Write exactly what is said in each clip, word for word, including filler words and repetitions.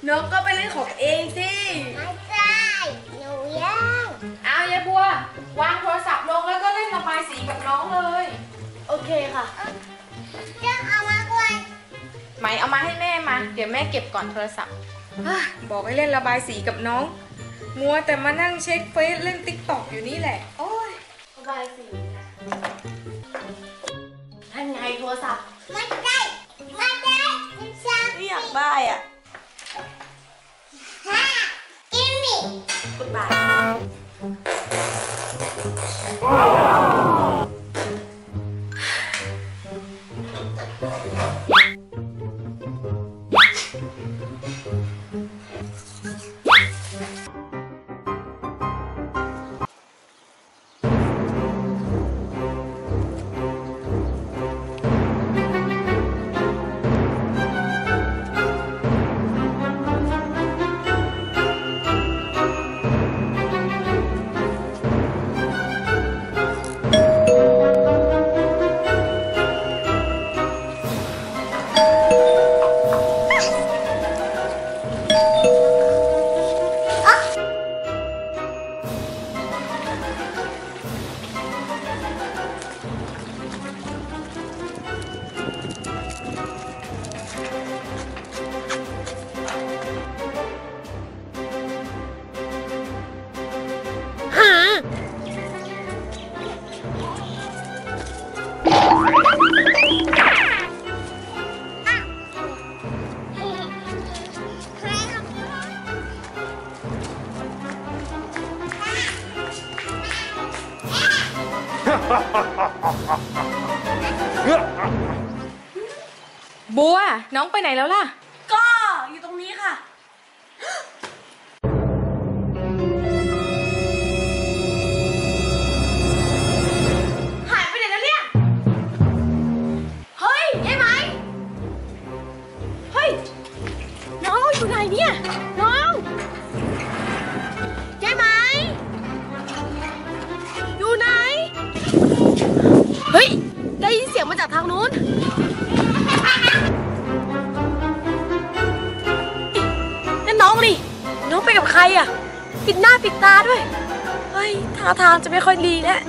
น้องก็ไปเล่นของเองสิไม่ได้หนูยังเอายายบัววางโทรศัพท์ลงแล้วก็เล่นระบายสีกับน้องเลยโอเคค่ะจะเอามาด้วยไหมเอามาให้แม่มาเดี๋ยวแม่เก็บก่อนโทรศัพท์บอกให้เล่นระบายสีกับน้องมัวแต่มานั่งเช็คเฟซเล่นติ๊กต็อกอยู่นี่แหละโอ้ยระบายสีท่านไงโทรศัพท์ไม่ได้ไม่ได้ไม่อยากได้อ่ะฮ่ากิมมี่กุดบายบัวน้องไปไหนแล้วล่ะก็อยู่ตรงนี้ค่ะหายไปไหนแล้วเนี่ยเฮ้ยยายไหมเฮ้ยน้องอยู่ไหนเนี่ยน้องยายไหมอยู่ไหนเฮ้ยได้ยินเสียงมาจากทางนู้นนั่นน้องดิน้องไปกับใครอ่ะปิดหน้าปิดตาด้วยเฮ้ยท่าทางจะไม่ค่อยดีแล้ว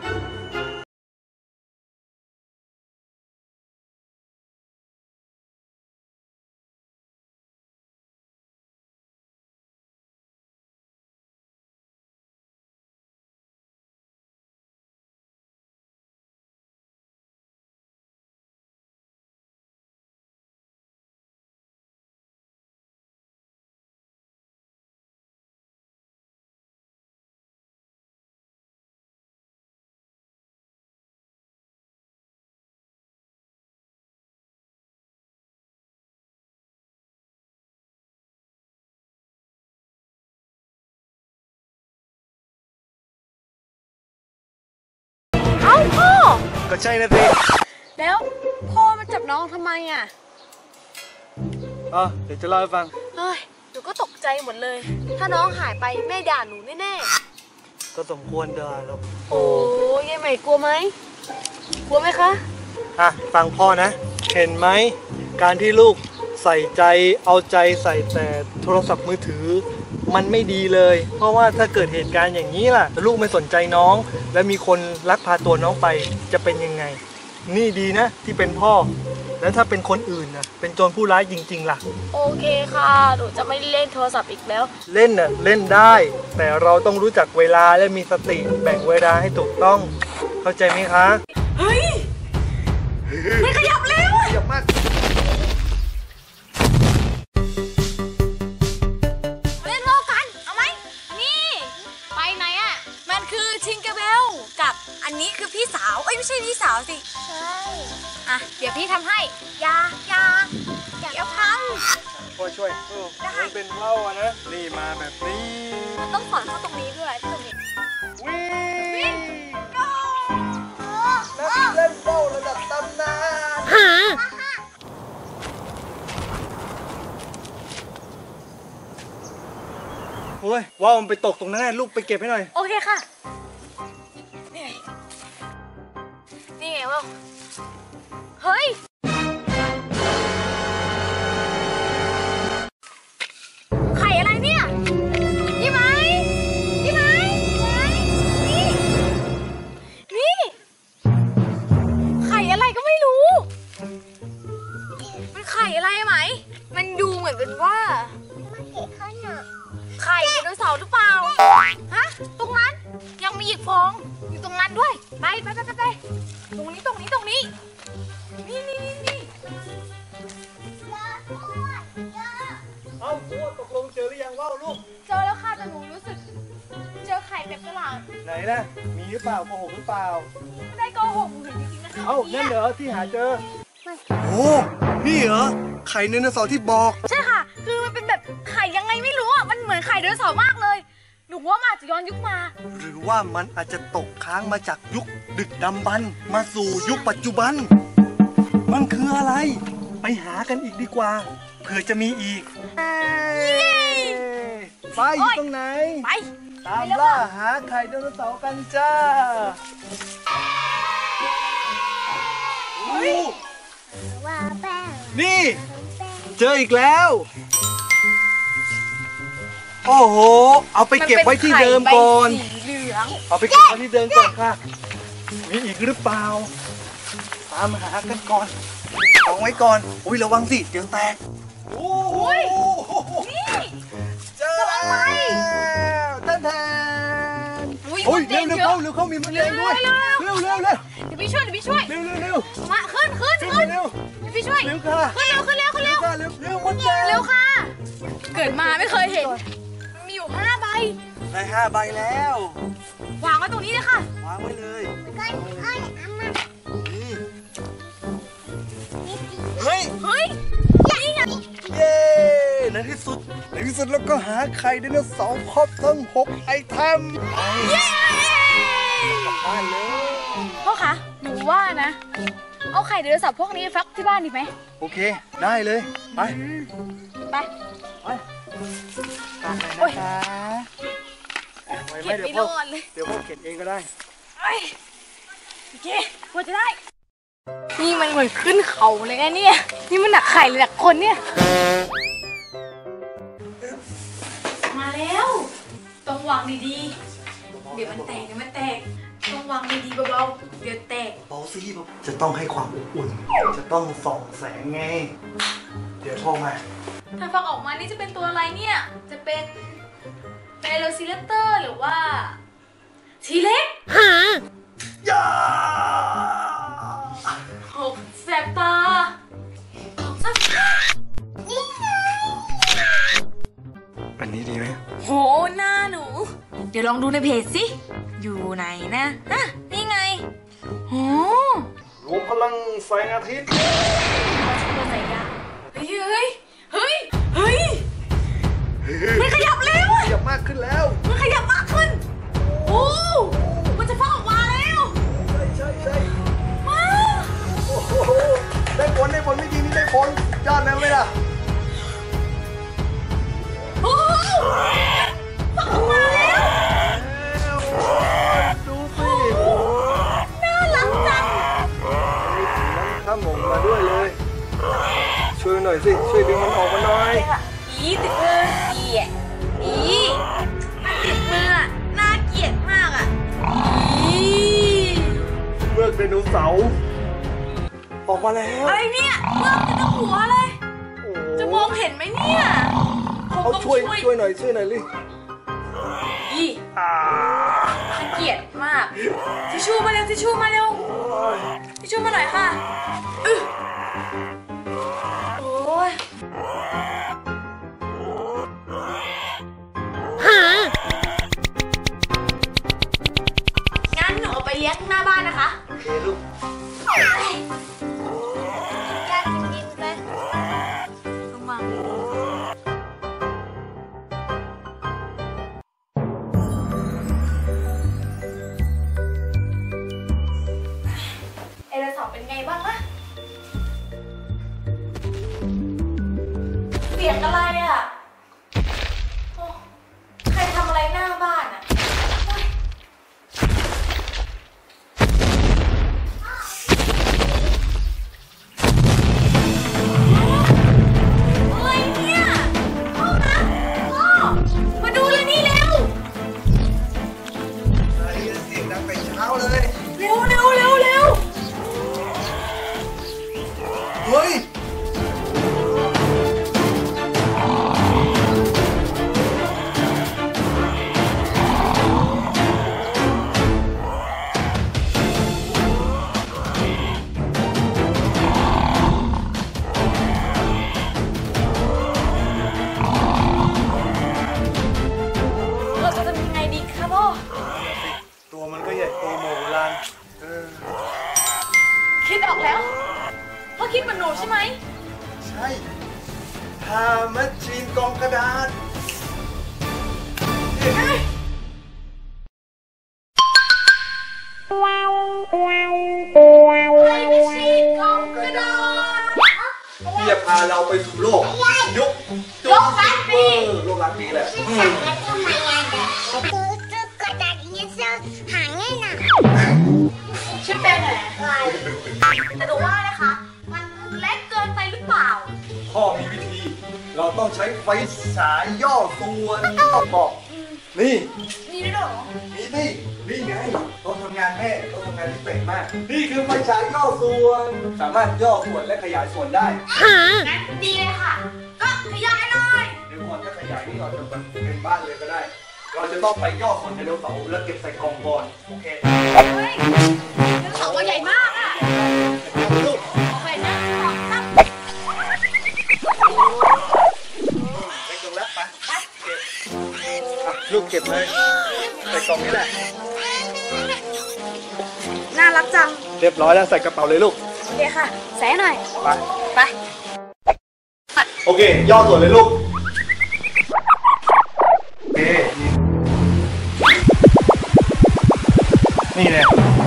เอ้าพ่อก็ใช่นะสิแล้วพ่อมาจับน้องทำไมอ่ะอ๋อเดี๋ยวจะเล่าให้ฟังเฮ้ยหนูก็ตกใจหมดเลยถ้าน้องหายไปแม่ด่าหนูแน่ๆก็สมควรด่าแล้วโอ้ยยายใหม่กลัวไหมกลัวไหมคะอ่ะฟังพ่อนะเห็นไหมการที่ลูกใส่ใจเอาใจใส่แต่โทรศัพท์มือถือมันไม่ดีเลยเพราะว่าถ้าเกิดเหตุการณ์อย่างนี้ล่ะลูกไม่สนใจน้องและมีคนลักพาตัวน้องไปจะเป็นยังไงนี่ดีนะที่เป็นพ่อแล้วถ้าเป็นคนอื่นนะเป็นโจรผู้ร้ายจริงๆล่ะโอเคค่ะหนูจะไม่เล่นโทรศัพท์อีกแล้วเล่นน่ะเล่นได้แต่เราต้องรู้จักเวลาและมีสติแบ่งเวลาให้ถูกต้องเข้าใจไหมคะเฮ้ยไม่ขยับเร็วขยับมากอันนี้คือพี่สาวเอ้ยไม่ใช่พี่สาวสิใช่อ่ะเดี๋ยวพี่ทำให้ยายาอย่าทำพ่อช่วยมันเป็นเล่าอะนะนี่มาแบบนี้มันต้องสอนเขาตรงนี้ด้วยตรงนี้วิ่งนักเล่นเบ้าระดับตำนานโอ้ยว้าวมันไปตกตรงนั้นลูกไปเก็บให้หน่อยโอเคค่ะนี่ไงวะเฮ้ยมือนเป็นว่ามาเก็บข้าวหน่อยไข่ไดโนเสาร์หรือเปล่าฮะตรงนั้นยังมีอีกฟองอยู่ตรงนั้นด้วยไปไปไปไปไปตรงนี้ตรงนี้ตรงนี้นี่นี่นี่นี่เยอะด้วยเยอะเอ้าตัวตกลงเจอหรือยังว่าวลูกเจอแล้วค่ะแต่หนูรู้สึกเจอไข่แบบประหลาดไหนนะมีหรือเปล่าโกหกหรือเปล่าไม่ได้โกหกหนูเห็นจริงๆนะคะเอ้านั่นเหรอที่หาเจอโอ้นี่เหรอไข่ไดโนเสาร์ที่บอกใช่ค่ะคือมันเป็นแบบไข่ยังไงไม่รู้อ่ะมันเหมือนไข่ไดโนเสาร์มากเลยหนูว่ามันอาจจะย้อนยุคมาหรือว่ามันอาจจะตกค้างมาจากยุคดึกดำบรรพ์มาสู่ยุคปัจจุบัน มันคืออะไร ไปหากันอีกดีกว่าเผื่อจะมีอีกไปอยู่ตรงไหนไปตามล่าหาไข่ไดโนเสาร์กันจ้าโอ้ว่าแป้งนี่แป้งเจออีกแล้ว โอ้โห เอาไปเก็บไว้ที่เดิมก่อนมันเป็นไข่ใบสีเหลืองเอาไปเก็บไว้ที่เดิมก่อนค่ะ มีอีกหรือเปล่า ตามหากันก่อนเอาไว้ก่อน อุ้ยระวังสิ เดี๋ยวแตก โอ้โหนี่เจอแล้วท่านแทนอุ้ยโอ้ยมดแดเร็วงเร็วเยเข้าอะเร็วเข้ามีมดแดงด้วยเร็เร็ววเร็เร็ววเร็วเดี๋ยวพี่ช่วยเดี๋ยวพี่ช่วยเร็วเร็วเร็วมาขึ้นขึ้นขึ้นขึ้มาน เร็วเดี๋ยวพี่ช่วยเร็วค่ะขึ้นเร็วขึ้นเร็วขึ้นเร็วเร็วเร็วมดแดงเร็วค่ะ เกิดมาไม่เคยเห็นมันมีอยู่ห้าใบได้ห้าใบแล้ววางไว้ตรงนี้เลยค่ะวางไว้เลยก้อนก้อนเอามานี่นี่เฮ้ยเฮ้ยนี่ไงเย้ในที่สุดในที่สุดเราก็หาไข่ไดโนเสาร์ครบทั้งหกไอเทมไปเย้บ้านเลยพ่อคะหนูว่านะ เอาไข่ไดโนเสาร์พวกนี้ไปฟักที่บ้านดีไหมโอเค ได้เลย ไปอืมไปไปตามไปนะคะไว้ไหมเก็บเดี๋ยวไม่พ่รออดเลยเดี๋ยวพ่อเก็บเองก็ได้เอ้ยโอเคกว่าจะได้ นี่มันเหมือนขึ้นเขาเลยนะเนี่ย นี่มันหนักไข่เลยหนักคนเนี่ย มาแล้ว ต้องวางดีๆ เดี๋ยวมันแตกเดี๋ยวมันแตก ต้องวางดีๆเบาๆ เดี๋ยวแตกเบาซี่จะต้องให้ความอบอุ่น จะต้องส่องแสงไง เดี๋ยวพ่อมาถ้าฟักออกมานี่จะเป็นตัวอะไรเนี่ย จะเป็นเปโลซิเลเตอร์หรือว่าทีเล็กย่าหกแสบตาหกแสบตาอันนี้ดีไหมโหหน้าหนู เดี๋ยวลองดูในเพจสิ อยู่ไหนนะฮะนี่ไงโหรวมพลังแสงอาทิตย์ตัวไหนยะเฮ้ยเฮ้ยเฮ้ยเฮ้ยมันขยับเร็วขยับมากขึ้นแล้วมันขยับมากขึ้นโอ้มันจะฟักออกมาแล้วใช่ใช่ใช่ว้าวโอ้โหได้ผลได้ผลไม่ดีนี่ได้ผลยอดแล้วไหมล่ะโอ้ฟักออกมาแล้วดูสิน่ารักจังข้ามหมงมาด้วยเลย ช่วยหน่อยสิ ช่วยดึงมันออกมาหน่อยอีติดมืออีอ่ะอีมันติดมืออ่ะน่าเกลียดมากอ่ะอีเมือกไดโนเสาร์ออกมาแล้วอะไรเนี่ยเมื่อติดตรงหัวเลยโอ้จะมองเห็นไหมเนี่ยคงเอาต้องช่วยช่วยหน่อยช่วยหน่อยลิอีอ่าน่าเกลียดมากทิชชู่มาเร็วทิชชู่มาเร็วทิชชู่มาหน่อยค่ะอึ๊ะโอ้ยงั้นหนูเอาไปเลี้ยงหน้าบ้านนะคะโอเคลูกอยากกินดินไปต้องวางเอเลสอบเป็นไงบ้างล่ะเสียงอะไรอ่ะโอ้ใครทำอะไรหน้าบ้านอ่ะโอ๊ยอะไรเนี่ยพ่อนะพ่อมาดูเลยนี่เร็วเสียงดังแต่เช้าเลยเร็วเร็วเร็วเร็วเฮ้ยาแมชชีนกล่องกระดาษที่จะพาเราไปสู่โลกยุคโลกล้านปีโลกล้านปีแหละชื่อเป็นอะไรแต่ดูว่านะคะ มันเล็กเกินไปหรือเปล่าพ่อมีวิธี เราต้องใช้ไฟฉายย่อส่วนต้องบอกนี่มีด้วยเหรอนี่นี่นี่ไงต้องทำงานแม่ต้องทำงานที่เป็นมาก นี่คือไฟฉายย่อส่วน สามารถย่อส่วนและขยายส่วนได้งั้นดีเลยค่ะ ก็ขยายหน่อยเดี๋ยวก่อนถ้าขยายนี่เราจะเป็นบ้านเลยก็ได้ เราจะต้องไปย่อส่วนไดโนเสาร์แล้วเก็บใส่กล่องก่อนโอเคเฮ้ยเรื่องเขาว่าใหญ่มากอะโอเคนะสองสามไปตรงแล้วไปเก็บอ่ะลูกเก็บเลยใส่กล่องนี้แหละน่ารักจังเรียบร้อยแล้วใส่กระเป๋าเลยลูกโอเคค่ะ ใส่หน่อยไปไปโอเค ย่อส่วนเลยลูก โอเค นี่เลย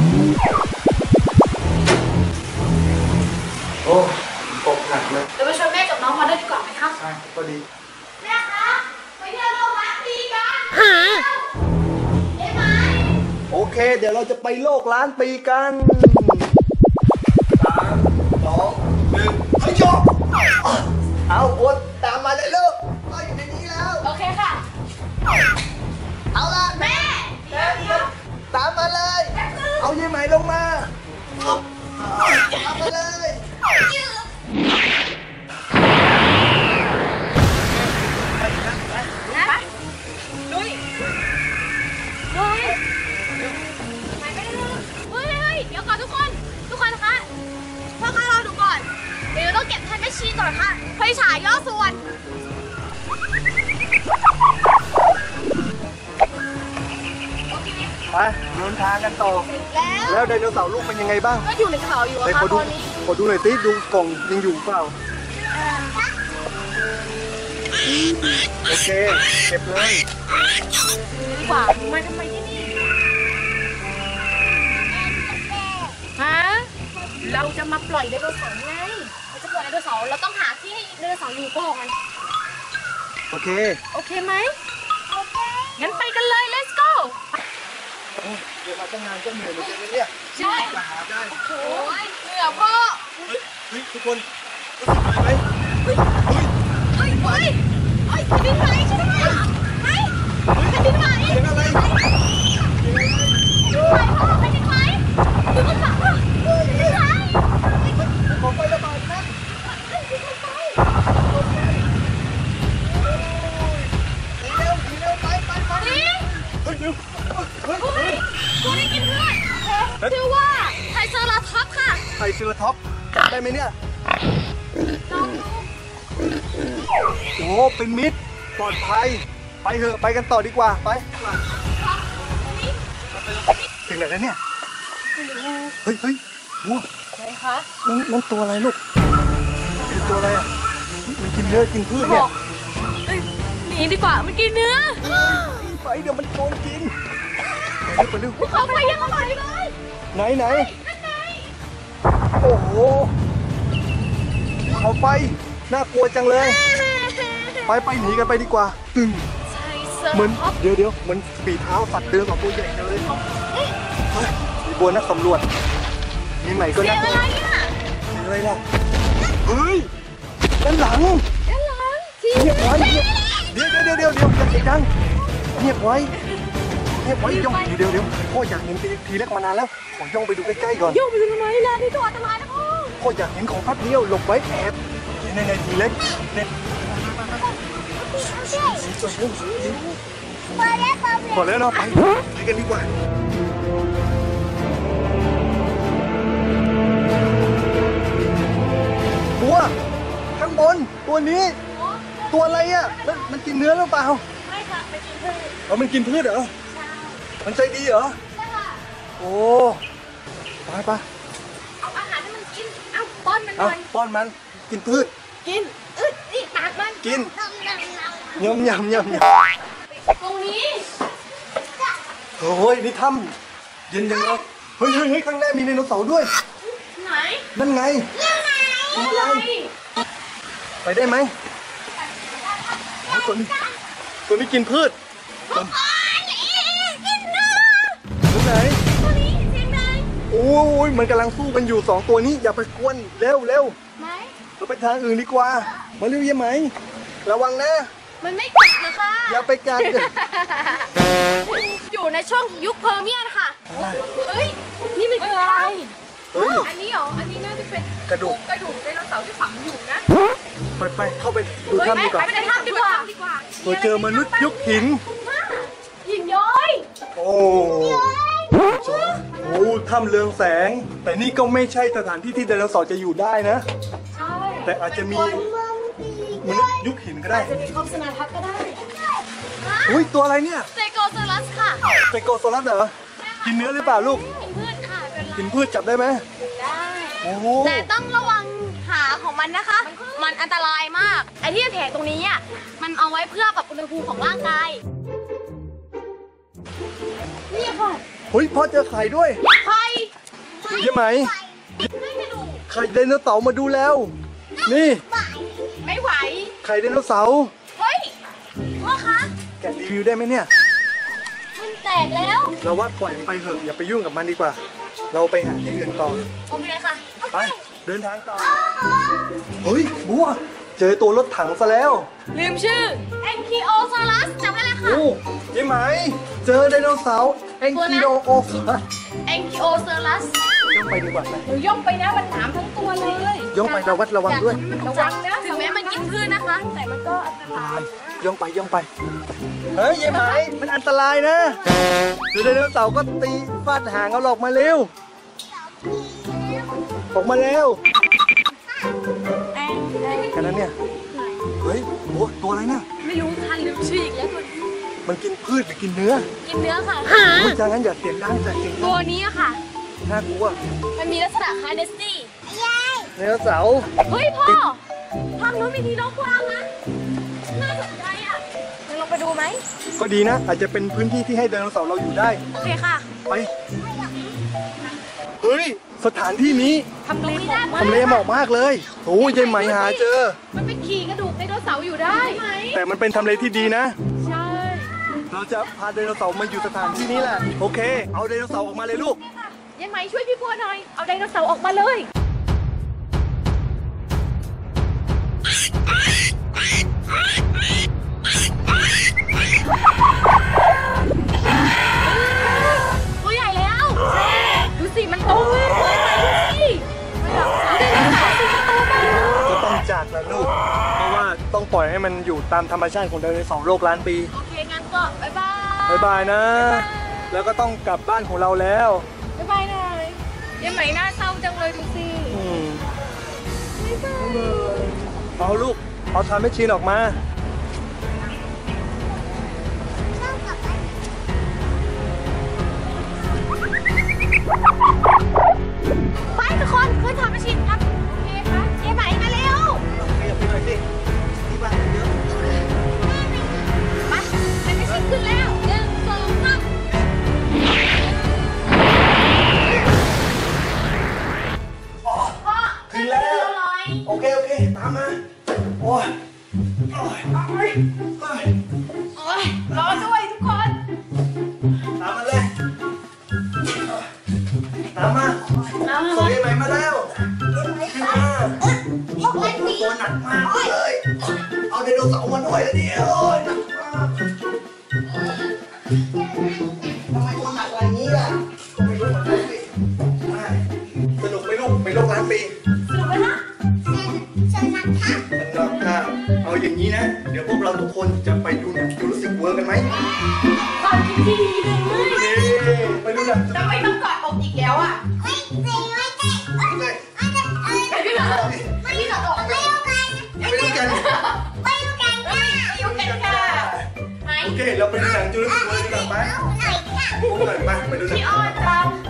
โอ้ตกหนักเลยเดี๋ยวไปชวนแม่กับน้องมาด้วยดีกว่าไหมคะใช่ก็ดีแม่คะไปเที่ยวโลกล้านปีกันได้ไหมโอเค เดี๋ยวเราจะไปโลกล้านปีกันสามสองหนึ่งเฮ้ยโยกเอาโอ๊ตตามมาเลยลูกก็อยู่ในนี้แล้วโอเคค่ะเอาละแม่เดี๋ยวเดี๋ยวตามมาเลย เอายายไหมลงมาตามมาเลยนะลุยลุยไปไม่ได้เลยเฮ้ยเฮ้ยเดี๋ยวก่อนทุกคน ทุกคนคะพวกเรารอดูก่อน เดี๋ยวต้องเก็บแทนแมชชีนก่อนค่ะไฟฉายย่อส่วนไปเดินทางกันต่อแล้วแล้วไดโนเสาร์ลูกเป็นยังไงบ้างก็อยู่ในกระเป๋าอยู่ไหนอะขค่ะอดูตอนนี้ขอดูหน่อยสิดูกล่องยังอยู่เปล่า โอเค เก็บเลยดีกว่ามาทำไมที่นี่ฮะเราจะมาปล่อยไดโนเสาร์ไงเราจะปล่อยไดโนเสาร์เราต้องหาที่ให้ไดโนเสาร์อยู่ก่อนโอเคโอเคไหมโอเคงั้นไปกันเลย let's go เดี๋ยวมาตั้งนานก็เหนื่อยเหมือนกันนะเนี่ยใช่จะหาได้โอ้ยเหนื่อยพ่อเฮ้ยเฮ้ยทุกคนรู้สึกอะไรไหมเฮ้ยเฮ้ยเฮ้ยเฮ้ยเฮ้ยแผ่นดินไหวใช่ไหมไหมแผ่นดินไหวเสียงอะไรไหวพ่อแผ่นดินไหวดูกันหลังอ่ะแผ่นดินไหวขอไประบายนะแผ่นดินไหวเร็วเร็วไปไปไปนี่เฮ้ยเร็วเฮ้ยเฮ้ยตัวนี้กินเพื่อนชื่อว่าไทเซอราท็อปส์ค่ะไทรเซราท็อปส์จับได้ไหมเนี่ยลองดูโอ้เป็นมิตรปลอดภัย ไปเถอะไปกันต่อดีกว่า ไป ถึงไหนแล้วเนี่ย เฮ้ยเฮ้ยวัวไหนคะนั่นนั่นตัวอะไรลูกเป็นตัวอะไรอ่ะ มันกินเนื้อกินพืชบเนี่อย กเอ้ยหนีดีกว่ามันกินเนื้อไปเดี๋ยวมันโดนกินไปเร็วไปเร็วเขาไปยังอร่อยเลยไหนไหนนั่นไงโอ้โหเขาไป น่ากลัวจังเลย ไปไปหนีกันไปดีกว่า ตึงไทเซอเหมือนราท็อปส์เดี๋ยวเดี๋ยวเหมือนปีเท้าสัตว์เดินของตัวใหญ่จังเลยเฮ้ยมีบัวนักสำรวจมีไหนก็เสีนัยกงอะไรอ่ะอะไรล่ะ เฮ้ย ด้านหลังด้านหลังทีเงียบไว้เงียบเดี๋ยวเดี๋ยวเดี๋ยวเดี๋ยวอย่าเสียงดังเงียบไว้เงียบไว้ย่องเดี๋ยวเดี๋ยวพ่ออยากเห็นทีเล็กมานานแล้ว ขอย่องไปดูใกล้ๆก่อนโยกไปดูทำไมล่ะนี่ตัวอันตรายนะพ่อพ่ออยากเห็นของพัดเดียวหลบไว้แอบในในทีเล็กเนี่ยพอแล้วเนาะไปไปกันดีกว่าบัวข้างบนตัวนี้ ตัวอะไรอ่ะมันมันกินเนื้อหรือเปล่าไม่ค่ะไปกินพืชอ๋อมันกินพืชเหรอใช่มันใจดีเหรอใช่ค่ะโอ้ไปไปเอาอาหารให้มันกิน เอาป้อนมันหเอาน่อยป้อนมันกินพืชกินอึดนี่ปากมันกินนมนมนมยำยำยำยตรงนี้ำโอ้ยนี่ถ้ำเย็นจังเลยเฮ้ยเฮ้ยเฮ้ยข้างหน้ามีไดโนเสาร์ด้วยไหนนั่นไงตัวอะไรอะไรไปได้ไหมเอาตัวนี้ตัวนี้กินพืชตัวไหนตัวนี้เสียงดังโอ้ยมันกำลังสู้กันอยู่สองตัวนี้อย่าไปกวนเร็วเร็วไหนเราไปทางอื่นดีกว่ามาเร็วยังไหมระวังนะมันไม่กัดนะคะอย่าไปกัดอยู่ในช่วงยุคเพอร์เมียนค่ะ เฮ้ย นี่มันคืออะไรเฮ้ยอันนี้เหรอ อันนี้น่าจะเป็นกระดูกกระดูกไดโนเสาร์ที่ฝังอยู่นะไปไปเข้าไปดูเฮ้ยถ้ำดีกว่าไปในถ้ำดีกว่าดีกว่าเราเจอมนุษย์ยุคหินหินย้อยโอ้โหถ้ำเรืองแสง แต่นี่ก็ไม่ใช่สถานที่ที่ไดโนเสาร์จะอยู่ได้นะใช่แต่อาจจะมีมองดีมนุษย์ยุคหินก็ได้อาจจะมีคอมสนาทัศน์ก็ได้อุ้ยตัวอะไรเนี่ยเซโกเซอรัสค่ะไซโกโซลัสเหรอ กินเนื้อหรือเปล่าลูกกินพืชค่ะเป็นไรกินพืชจับได้ไหมได้โอ้โหแต่ต้องระวังหาของมันนะคะ มันอันตรายมาก ไอ้ที่แผลตรงนี้อ่ะ มันเอาไว้เพื่อปรับอุณหภูมิของร่างกาย นี่ค่ะเฮ้ยพ่อเจอไข่ด้วยไข่ใช่ไหมไม่กระดูกไข่ไดโนเสาร์มาดูแล้ว นี่ไม่ไหวไข่ไดโนเสาร์เฮ้ย พ่อคะแกะรีวิวได้ไหมเนี่ยมันแตกแล้วเราว่าปล่อยมันไปเถอะอย่าไปยุ่งกับมันดีกว่า เราไปหาที่อื่นต่อโอเคค่ะไป เดินทางต่อ เฮ้ยบัว เจอตัวรถถังซะแล้วลืมชื่อ เอ็นคิโอซารัสจำได้แล้วค่ะโอ้ยายไหม เจอไดโนเสาร์แองกิโดโอซัสเอ็นคิโอซารัสย่องไปดีกว่าไหมหนูย่องไปนะมันหนามทั้งตัวเลยย่องไประวัดระวังด้วยระวังนะ ถึงแม้มันกินพืชนะคะ แต่มันก็อันตรายย่องไปย่องไป เฮ้ยยายไหม มันอันตรายนะเดี๋ยวไดโนเสาร์ก็ตีฟาดหางเอาหลอกมาเร็ว ออกมาเร็วแองแองแค่นั้นเนี่ย เฮ้ยโอ้ตัวอะไรเนี่ยไม่รู้ค่ะลืมชื่ออีกแล้วตัวนี้มันกินพืชหรือกินเนื้อกินเนื้อค่ะโอ้ยจังงั้นอย่าเสียงดังแต่เสียงดัตัวงนี้อะค่ะน่ากลัวมันมีลักษณะคล้ายเนสตี้ไดโนเสาร์เฮ้ยพ่อทางนู้นมีทีน้องกวางนะ น่าสนใจอ่ะเดี๋ยวลองไปดูไหมก็ดีนะ อาจจะเป็นพื้นที่ที่ให้ไดโนเสาร์เราอยู่ได้โอเคค่ะไป เฮ้ย สถานที่นี้ทำเลเหมาะมากทำเลเหมาะมากเลยโอ้ยยายไหมหาเจอมันเป็นขี่กระดูกไดโนเสาร์อยู่ได้ไหมแต่มันเป็นทำเลที่ดีนะใช่เราจะพาไดโนเสาร์มาอยู่สถานที่นี้แหละ โอเค เอาไดโนเสาร์ออกมาเลยลูกยังไหมช่วยพี่พัวหน่อย เอาไดโนเสาร์ออกมาเลย ตัวใหญ่แล้ว ดูสิมันโตเลยดูสิไดโนเสาร์สิมันโตมากก็ต้องจากนะลูก เพราะว่าต้องปล่อยให้มันอยู่ตามธรรมชาติของไดโนเสาร์โลกล้านปีโอเค งั้นก็บ๊ายบายบ๊ายบายนะ แล้วก็ต้องกลับบ้านของเราแล้วบ๊ายบายหน่อยยังไหมหน้าเศร้าจังเลยดูสิอืมบ๊ายบายเอาลูก เอาทำให้ชินออกมาไปทุกคนขึ้นทำมาชินครับ โอเคครับเจ๊ไหมมาเร็วขยับไปหน่อยสิ ที่บ้านเยอะมาเป็นมาชินขึ้นแล้วหนึ่งสองสามถึงแล้ว โอเค โอเค ตามมา โอ้ยโอ้ยโอ้ยโอ้ยโอ้ยรอด้วยทุกคนตามมาเลย ตามมาส่งยังไงมาแล้วขึ้นมาโอ้โหตัวหนักมากเลย เอาไดโนเสาร์มาหน่อยแล้วเนี่ยโอ้ยหนักมากทำไมตัวหนักอะไรนี้ล่ะก็ไม่รู้เหมือนกันสิสนุกไหมลูกไปโลกล้านปีสนุกไหมนะสนักค่ะสนุกค่ะเอาอย่างนี้นะ เดี๋ยวพวกเราทุกคนจะไปดูหนังจูราสสิกเวิร์กันไหมความคิดที่ดีเลยเย้ไปดูหนังทำไมต้องกอดอกอีกแล้วอ่ะไม่จริงไม่จริงเลยอันนั้นเอ้ยไปพี่หลอดไปพี่หลอดออกไม่เอากันไปดูกันไม่เอากันค่ะไปยุ่งกันค่ะไหนโอเค เราไปดูหนังจูราสสิกเวิร์กันดีกว่าไหมเอาหน่อยค่ะพวกเราไปไปดูหนังพี่อ้อนครับ